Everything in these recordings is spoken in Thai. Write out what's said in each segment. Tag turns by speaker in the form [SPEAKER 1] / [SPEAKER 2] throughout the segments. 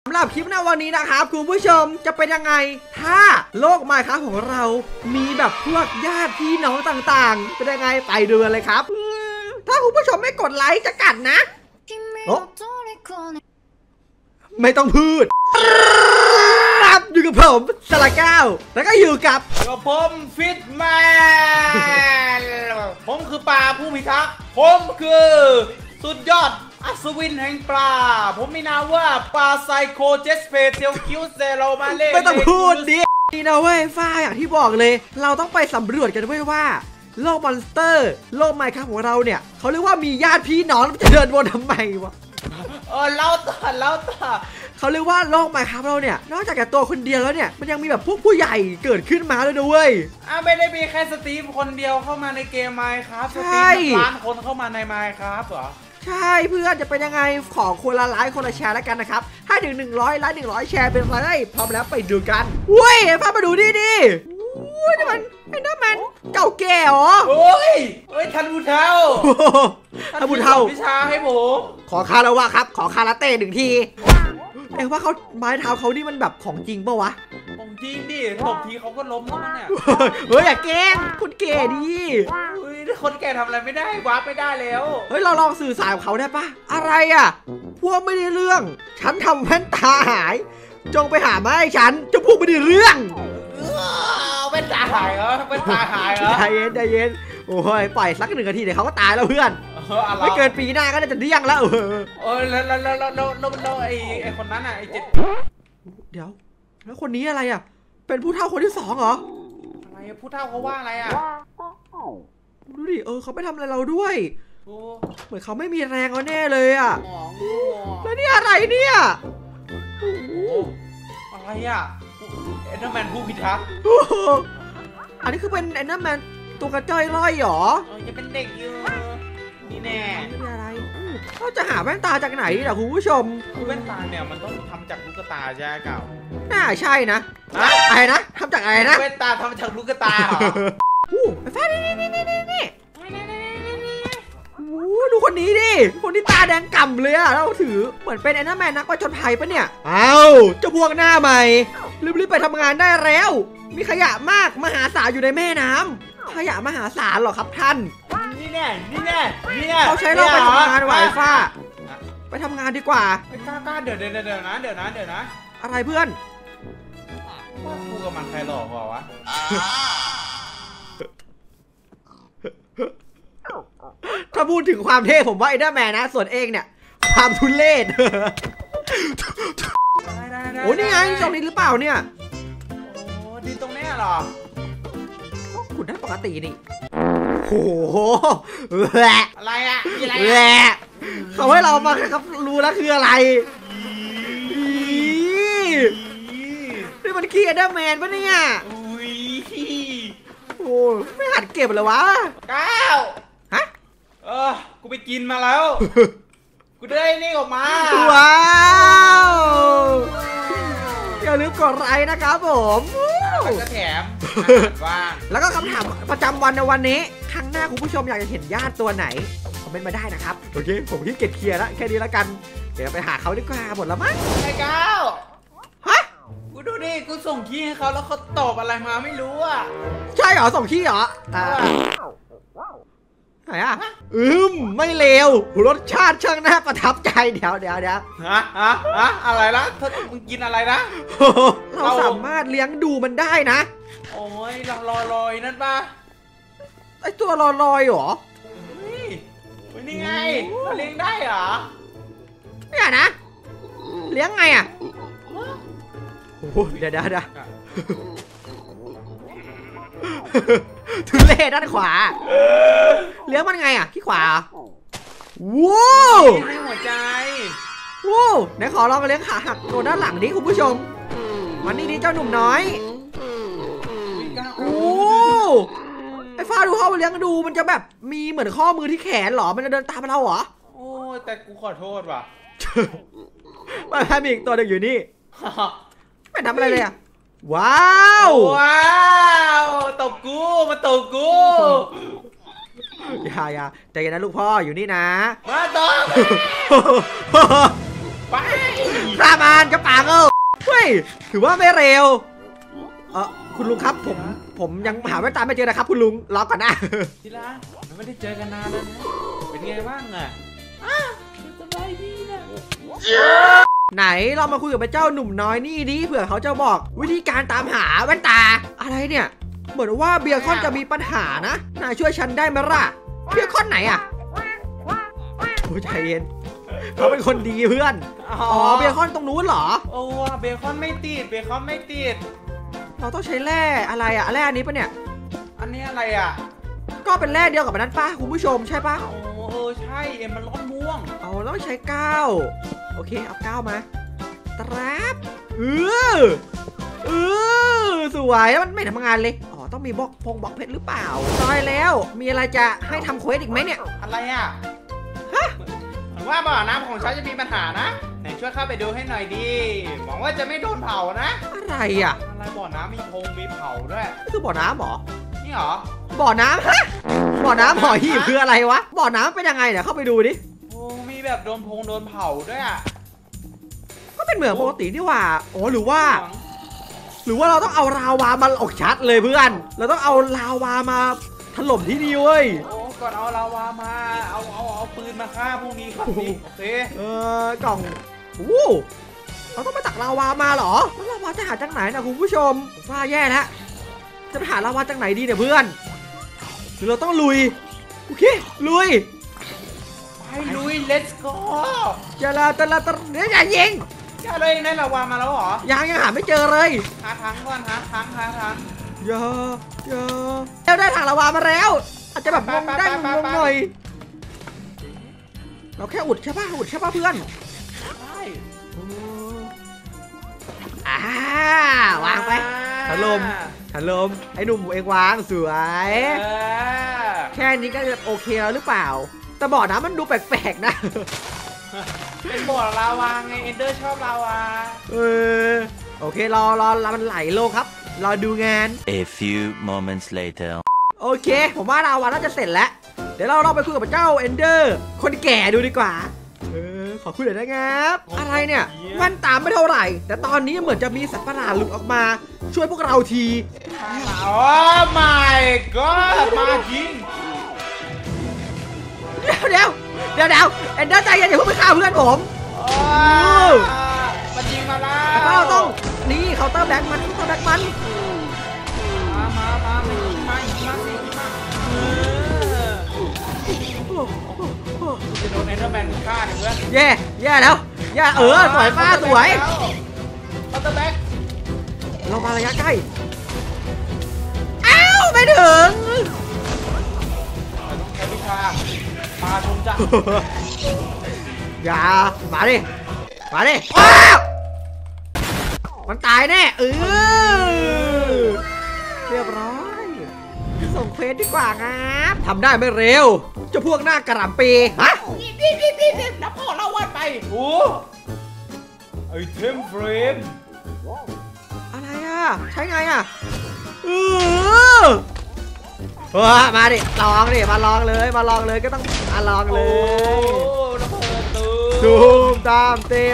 [SPEAKER 1] สำหรับคลิปในวันนี้นะครับคุณผู้ชมจะเป็นยังไงถ้าโลกไมน์ครับของเรามีแบบพวกญาติพี่น้องต่างๆเป็นยังไงไปดูกันเลยครับถ้าคุณผู้ชมไม่กดไลค์จะกัดนะไม่ต้องพูดครับอยู่กับผมสลาก้าวแล้วก็อยู่กับ
[SPEAKER 2] ผมฟิตแมนผมคือปลาผู้พิทักษ์ผมคือสุดยอดอัศวินแห่งปลาผมมีนามว่าปลาไซโคเจสเปเทียวคิวเซโรมาเล่
[SPEAKER 1] ไม่ต้องพูดดินี่นะเว้ยฝ้าอย่างที่บอกเลยเราต้องไปสำรวจกันเว้ยว่าโลกมอนสเตอร์โลกไมน์ครับของเราเนี่ยเขาเรียกว่ามีญาติพี่น้องจะเดินวนทำไมวะ
[SPEAKER 2] เล่าต่อ
[SPEAKER 1] เขาเรียกว่าโลกไมน์ครับเราเนี่ยนอกจากตัวคนเดียวแล้วเนี่ยมันยังมีแบบพวกผู้ใหญ่เกิดขึ้นมาเลยนะเว้ย
[SPEAKER 2] ไม่ได้มีแค่สตีฟคนเดียวเข้ามาในเกมไมน์ครับสตีฟล้านคนเข้ามาในไมน์ครับเหรอ
[SPEAKER 1] ใช่เพื่อนจะเป็นยังไงขอคนละไลค์คนละแชร์แล้วกันนะครับถ้าถึง100ไลค์100แชร์เป็นไรพร้อมแล้วไปดูกันเว้ยพามาดูดินี่มันไอ้นั่นมันเก่าแก่เหรอ
[SPEAKER 2] โอ้ยท่านผู้เฒ่า
[SPEAKER 1] ท่านผู้เฒ่า
[SPEAKER 2] วิชาให้ผม
[SPEAKER 1] ขอคาราว่าครับขอคาราเต้1 ทีว่าเขาไม้เท้าเขานี่มันแบบของจริงปะวะ
[SPEAKER 2] ของจริงดิตบทีเขาก็ล้มแล้วเนี่ย
[SPEAKER 1] อย่าแกล้งคนแก่ดิ
[SPEAKER 2] คนแก่ทำอะไรไม่ได้วาร์ปไม่ได้แล้ว
[SPEAKER 1] เราลองสื่อสารกับเขาได้ปะอะไรอ่ะพวกไม่ได้เรื่องฉันทำแว่นตาหายจงไปหามาให้ฉันจะพวกไม่ได้เรื่อง
[SPEAKER 2] แว่นตาหายเหรอแว่นตาหายเหรอ
[SPEAKER 1] ใจเย็นโอ้ยปล่อยสัก1 นาทีเดี๋ยวเขาก็ตายแล้วเพื่อนไม่เกินปีหน้าก็จะเดี้ยงแล้ว
[SPEAKER 2] แล้วไอ้คนนั้นอ่ะไอ้เจ็ด
[SPEAKER 1] เดี๋ยวแล้วคนนี้อะไรอ่ะเป็นผู้เฒ่าคนที่2เหรอ
[SPEAKER 2] อะไรผู้เฒ่าเขาว่าอะไรอ่ะ
[SPEAKER 1] ดูดิเขาไม่ทำอะไรเราด้วยเหมือนเขาไม่มีแรงแน่เลยอ่ะแล้วนี่อะไรเนี่ย
[SPEAKER 2] อะไรอ่ะเอ็นเดอร์แมนผู้พิทักษ์
[SPEAKER 1] อันนี้คือเป็นเอ็นเดอร์แมนตัวกระจ้อยร่อยหรอ
[SPEAKER 2] จะเป็นเด็กอยู่นี่แน่
[SPEAKER 1] ไม่อะไรเราจะหาแว่นตาจากไหนล่ะคุณผู้ชม
[SPEAKER 2] แว่นตาเนี่ยมันต้องทำจากลูกตาใช่ไหมเก่า
[SPEAKER 1] น่าใช่นะอะไรนะทำจากอะไรนะ
[SPEAKER 2] แว่นตาทำจากลูกตาเหรอ
[SPEAKER 1] ไอ้ฟ้านี่ดูคนนี้ดิคนที่ตาแดงก่ำเลยอะเราถือเหมือนเป็นแอนนาแมนนักประจนภัยปะเนี่ยเจ้าพวกหน้าใหม่รีบไปทำงานได้แล้วมีขยะมากมหาศาลอยู่ในแม่น้ำขยะมหาศาลหรอครับท่าน
[SPEAKER 2] นี่แน่
[SPEAKER 1] เขาใช้เราไปทำงานไหวฟ้าไปทำงานดีกว่า
[SPEAKER 2] กล้าเดี๋ยวนะ
[SPEAKER 1] อะไรเพื่อน
[SPEAKER 2] ว่ากูกับมันใครหลอกวะ
[SPEAKER 1] ถ้าพูดถึงความเท่ผมว่าไอ้เดอร์แมนนะส่วนเองเนี่ยความทุเรศโอ้นี่ไงตรงนี้หรือเปล่าเนี่ย
[SPEAKER 2] โอ้ดีตรงนี้เหรอ
[SPEAKER 1] ขุดได้ปกตินี่โอ้โห
[SPEAKER 2] อะไรอ่ะ
[SPEAKER 1] เขาให้เรามาครับรู้แล้วคืออะไรนี่มันขี้เดอร์แมนปะเนี่ยโอ้ไม่หัดเก็บเลยวะ
[SPEAKER 2] ก้าว
[SPEAKER 1] ฮะ
[SPEAKER 2] กูไปกินมาแล้วกูได้นี่ออกมา
[SPEAKER 1] ว้าวอย่าลืมกดไลค์นะครับผม
[SPEAKER 2] จะแถมว่า
[SPEAKER 1] แล้วก็คำถามประจำวันในวันนี้ครั้งหน้าคุณผู้ชมอยากจะเห็นญาติตัวไหนคอมเมนต์มาได้นะครับโอเคผมที่เก็บเคลียร์แล้วแค่นี้แล้วกันเดี๋ยวไปหาเขาดีกว่าหมดแล้วมั้ง
[SPEAKER 2] ไอ้ก้าวกูดูดิกูส่งขี้ให้เขาแล้วเขาตอบอะไรมาไม่รู้อ่ะ
[SPEAKER 1] ใช่เหรอส่งขี้เหรอไหนอ่ะไม่เลวรสชาติช่างน่าประทับใจเดี๋ยว
[SPEAKER 2] อะไรนะมึงกินอะไรนะ
[SPEAKER 1] เราสามารถเลี้ยงดูมันได้นะ
[SPEAKER 2] โอ้ยเราลอยนั่นป่ะ
[SPEAKER 1] ไอตัวลอยเหรอ
[SPEAKER 2] นี่ไงเราเลี้ยงได้เหรอ
[SPEAKER 1] เนี่ยนะเลี้ยงไงอ่ะโอ้เดี๋ยวทุเรศด้านขวาเลี้ยงมันไงอ่ะที่ขวาว้าว
[SPEAKER 2] ให้หัวใจ
[SPEAKER 1] ว้าวไหนขอลองเลี้ยงขาหักตัวด้านหลังนี้คุณผู้ชมมันนี่เจ้าหนุ่มน้อยโอ้ไอ้ฟ้าดูเขาเลี้ยงดูมันจะแบบมีเหมือนข้อมือที่แขนหรอมันจะเดินตามเราเหรอ
[SPEAKER 2] โอ้แต่กูขอโทษว่ะ
[SPEAKER 1] มันมีอีกตัวหนึ่งอยู่นี่ไม่ทำอะไรเลยอ่ะว้าว
[SPEAKER 2] ตบกูมาตบกู
[SPEAKER 1] อย่าใจเย็นนะลูกพ่ออยู่นี่นะ
[SPEAKER 2] มาตบไป
[SPEAKER 1] ฆ่ามันเจ้าป่าเงาเฮ้ยถือว่าไม่เร็วคุณลุงครับผมยังหาแว่นตาไม่เจอนะครับคุณลุงรอก่อนนะ
[SPEAKER 2] ทีละเราไม่ได้เจอกันนานแล้วนะเป็นไงบ้างอ่ะสบายดีนะ
[SPEAKER 1] ไหนเรามาคุยกับเจ้าหนุ่มน้อยนี่ดิเผื่อเขาจะบอกวิธีการตามหาแว่นตาอะไรเนี่ยเหมือนว่าเบียร์คอนจะมีปัญหานะนายช่วยฉันได้ไหมล่ะเบียร์คอนไหนอ่ะโอ้ใจเย็นเขาเป็นคนดีเพื่อนเบียร์คอนตรงนู้นเหรอ
[SPEAKER 2] โอ้เบคอนไม่ติดเบคอนไม่ติด
[SPEAKER 1] เราต้องใช้แร่อะไรอะแร่อันนี้ปะเนี่ย
[SPEAKER 2] อันนี้อะไรอะ
[SPEAKER 1] ก็เป็นแร่เดียวกับนั้นป้าคุณผู้ชมใช่ปะ
[SPEAKER 2] โอ้ใช่มันร้อนม่วง
[SPEAKER 1] แล้วใช้9โอเคเอา9มาตรับสวยแล้วมันไม่ทำงานเลยต้องมีบล็อกเพชรหรือเปล่าตายแล้วมีอะไรจะให้ทำเควสอีกไหมเนี่ย
[SPEAKER 2] อะไรอะฮะว่าบ่อน้ำของฉันจะมีปัญหานะไหนช่วยเข้าไปดูให้หน่อยดิหวังว่าจะไม่โดนเผานะ
[SPEAKER 1] อะไรอ่ะ
[SPEAKER 2] อะไรบ่อน้ำมีเผาด้วย
[SPEAKER 1] นี่คือบ่อน้ำหรอ
[SPEAKER 2] นี่หรอ
[SPEAKER 1] บ่อน้ำฮะบ่อน้ำบ่อหีบคืออะไรวะบ่อน้ำเป็นยังไงเดี๋ยวเข้าไปดูดิ
[SPEAKER 2] โอ้มีแบบโดนเผาด้วยอ่ะ
[SPEAKER 1] ก็เป็นเหมือนปกตินี่หว่าหรือว่าเราต้องเอาลาวามาออกชัดเลยเพื่อนเราต้องเอาลาวามาถล่มที่นี่เว้ย
[SPEAKER 2] ก่อนเอาลาวามาเอาปืนมาฆ่าพวกนี้ครับนี่โอเค
[SPEAKER 1] กล่องเราต้องมาตักลาวามาเหรอแล้วลาวาจะหาจากไหนนะคุณผู้ชมว่าแย่แล้วจะไปหาลาวาจากไหนดีเนี่ยเพื่อนหรือเราต้องลุยโอเคลุย
[SPEAKER 2] ไปลุย let's go
[SPEAKER 1] จะลาเนี่ยอย่ายิง
[SPEAKER 2] อย่าเลยในลาวามาแล้วเหรอ
[SPEAKER 1] ยังหาไม่เจอเลย
[SPEAKER 2] หาถังก่อนหาถัง
[SPEAKER 1] อย่าเราได้ถังลาวามาแล้วอาจจะแบบงงได้งงหน่อยเราแค่อุดใช่ป่ะเพื่อน
[SPEAKER 2] ใช่
[SPEAKER 1] วางไปถล่มไอ้หนุ่มเองวางสวยแค่นี้ก็จะโอเคแล้วหรือเปล่าแต่บ่อน้ำมันดูแปลกๆนะ
[SPEAKER 2] เป็นบ่อลาวาไงเอนเดอร์ชอบลาวา
[SPEAKER 1] โอเครอมันไหลลงครับรอดูงาน
[SPEAKER 3] A few moments later
[SPEAKER 1] โอเคผมว่าลาวาน่าจะเสร็จแล้วเดี๋ยวเราไปคุยกับเจ้าเอนเดอร์คนแก่ดูดีกว่าขอคุยหน่อยนะครับอะไรเนี่ยมันตามไม่เท่าไหร่แต่ตอนนี้เหมือนจะมีสัตว์ประหลาดหลุดออกมาช่วยพวกเราที
[SPEAKER 2] โอ้ my god มาจริง
[SPEAKER 1] เดี๋ยวเอนเดอร์ใจเย็นอย่าเพิ่งไปฆ่าเพื่อนผม
[SPEAKER 2] มันยิงมาแล้ว
[SPEAKER 1] ก็ต้องนี่เคาน์เตอร์แบ็กมันมา
[SPEAKER 2] จะโดนเอนเดอร์แมนฆ่าเพื่อน
[SPEAKER 1] แย่แล้วสวยป้าสวย
[SPEAKER 2] เคาน์เตอร์แบ็ก
[SPEAKER 1] เรามาระยะใกล้ไม่ถึง
[SPEAKER 2] แค่วิชามาชมจ้ะ
[SPEAKER 1] อย่ามาดิมันตายแน่เรียบร้อยส่งเควสดีกว่าครับทำได้ไม่เร็วเจ้าพวกหน้ากระหล่ำปีฮะ
[SPEAKER 2] แล้วพ่อเราวัดไปไอเทมเฟรม
[SPEAKER 1] อะไรใช้ไงมาดิลองดิมาลองเลยก็ต้องมาลองเลยตูมตามเต็ม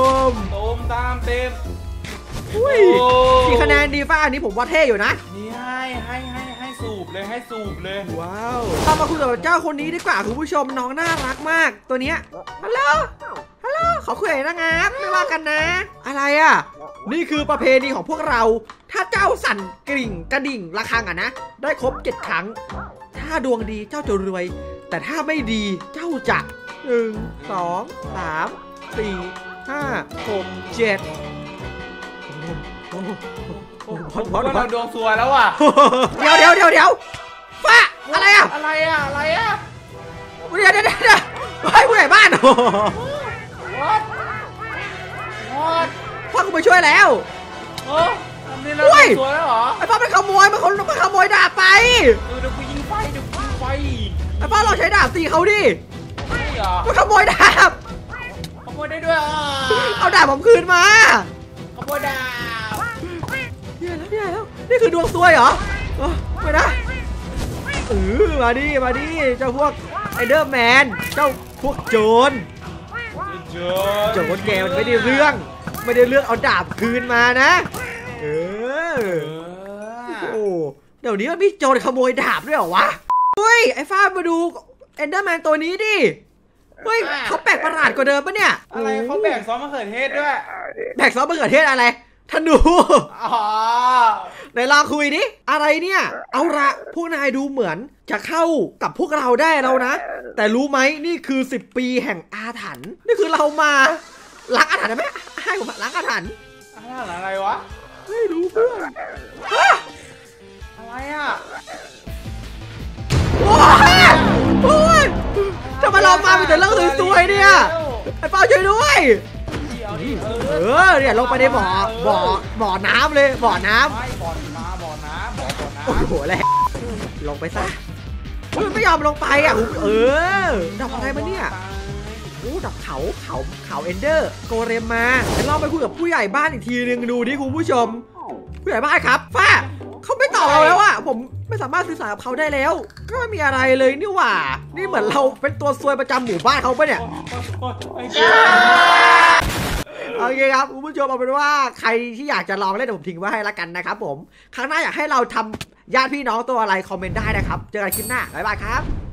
[SPEAKER 1] กี่คะแนนดีฟ้าอันนี้ผมว่าเท่อยู่นะ
[SPEAKER 2] นี่ให้สูบเลย
[SPEAKER 1] ว้าวเรามาคุยกับเจ้าคนนี้ดีกว่าคุณผู้ชมน้องน่ารักมากตัวเนี้ยฮัลโหลขอคุยหน่อยนะครับไม่ว่ากันนะอะไรนี่คือประเพณีของพวกเราถ้าเจ้าสั่นกระดิ่งระฆังนะได้ครบ7 ครั้งถ้าดวงดีเจ้าจะรวยแต่ถ้าไม่ดีเจ้าจะ1 2 3 4 5 6 7
[SPEAKER 2] พอเราดวงสวยแล้วอ่ะ
[SPEAKER 1] เดี๋ยวฟ้าอะไรเดี๋ยวให้ผู้ใหญ่บ้านพ่อกูไปช่วยแล้ว
[SPEAKER 2] นี่เราสวยแล้วเหรอ
[SPEAKER 1] ไอ้พ่อไปขโมยดาบไป
[SPEAKER 2] เดี๋ยวกูยิงไฟ
[SPEAKER 1] ไอ้พ่อเราใช้ดาบตีเขาดิมันขโมยดาบ
[SPEAKER 2] ขโมยได้ด้วย
[SPEAKER 1] เอาดาบผมคืนมา
[SPEAKER 2] ขโมยดาบ
[SPEAKER 1] เดี๋ยวนี่คือดวงซวยเหรอไม่ได้มาดิเจ้าพวกไอเดอร์แมนเจ้าพวกโจรโจรแกมันไม่ได้เรื่องเอาดาบคืนมานะโอ้เดี๋ยวนี้มันมีโจรขโมยดาบด้วยเหรอวะเฮ้ยไอ้ฟ้ามาดูเอนเดอร์แมนตัวนี้ดิเฮ้ยเขาแปลกประหลาดกว่าเดิมปะเนี่ย
[SPEAKER 2] อะไรเขาแบกซอสมะเขือเทศด้วย
[SPEAKER 1] แบกซอสมะเขือเทศอะไรท่านดูไหนลองคุยดิอะไรเนี่ยเอาละพวกนายดูเหมือนจะเข้ากับพวกเราได้แล้วนะแต่รู้ไหมนี่คือ10 ปีแห่งอาถรรพ์นี่คือเรามาล้างอาถรรพ์ได้ไหมให้ผมล้างอาถรรพ์
[SPEAKER 2] อะไรวะ
[SPEAKER 1] ไม่รู้เพื่อน
[SPEAKER 2] อะไรอ่ะ
[SPEAKER 1] โอ้ยจะมาเรามาเป็นแต่เรื่องสวยๆเนี่ยไอ้เป้าช่วยด้วยเนี่ยลงไปในบ่อน้ำเลยบ่อน้ำโอ้โหอะไรลงไปซะไม่ยอมลงไปอ่ะดับอะไรมาเนี่ยดับเขาเอนเดอร์โกเรมมาเดี๋ยวเราไปคุยกับผู้ใหญ่บ้านอีกทีนึงดูดิคุณผู้ชมผู้ใหญ่บ้านครับฟ้าเขาไม่ตอบเราแล้วอ่ะผมไม่สามารถสื่อสารกับเขาได้แล้วก็ไม่มีอะไรเลยนี่หว่านี่เหมือนเราเป็นตัวซวยประจำหมู่บ้านเขาปะเนี่ยโอเคครับคุณผู้ชมเอาเป็นว่าใครที่อยากจะลองเล่นผมทิ้งไว้ให้ละกันนะครับผมครั้งหน้าอยากให้เราทำญาติพี่น้องตัวอะไรคอมเมนต์ได้นะครับเจอกันคลิปหน้าบ๊ายบายครับ